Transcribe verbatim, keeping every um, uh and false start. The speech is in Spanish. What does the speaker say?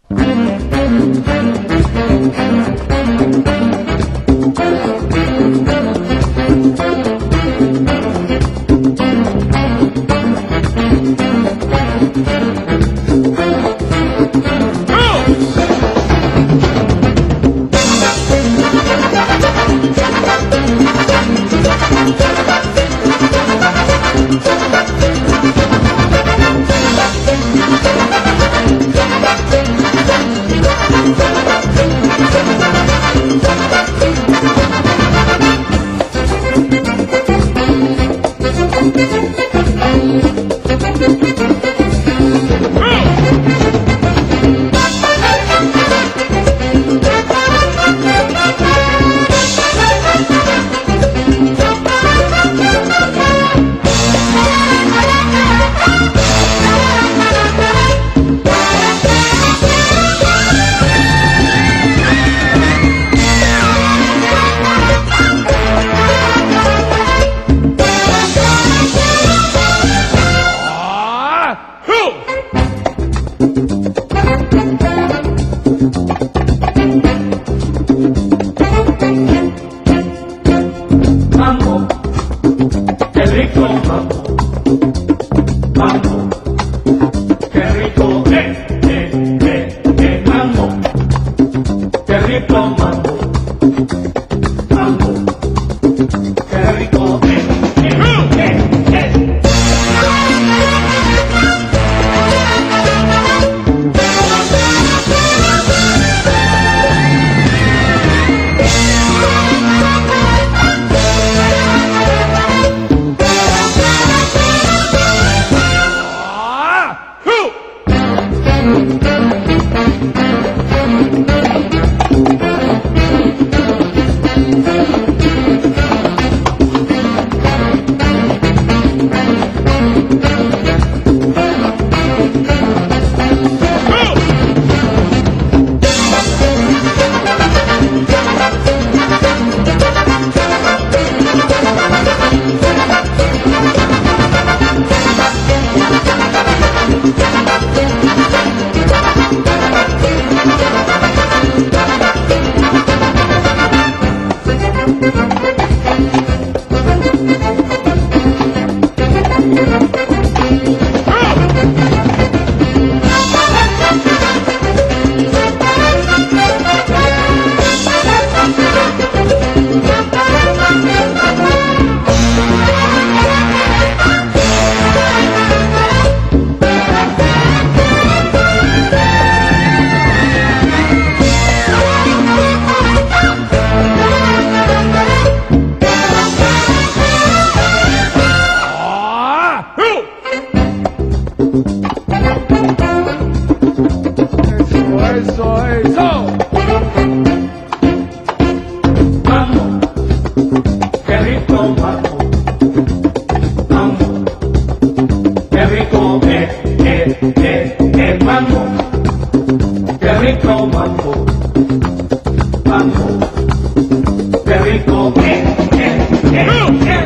Mambo, qué rico mambo, mambo, qué rico, eh, eh, eh, eh, mambo, qué rico mambo, mambo, qué rico, eh, eh, eh, eh. Eso, eso. Mambo, qué rico mambo, mambo, qué rico, eh, eh, eh, eh, mambo, qué rico mambo, mambo, qué rico, eh, eh, eh, eh.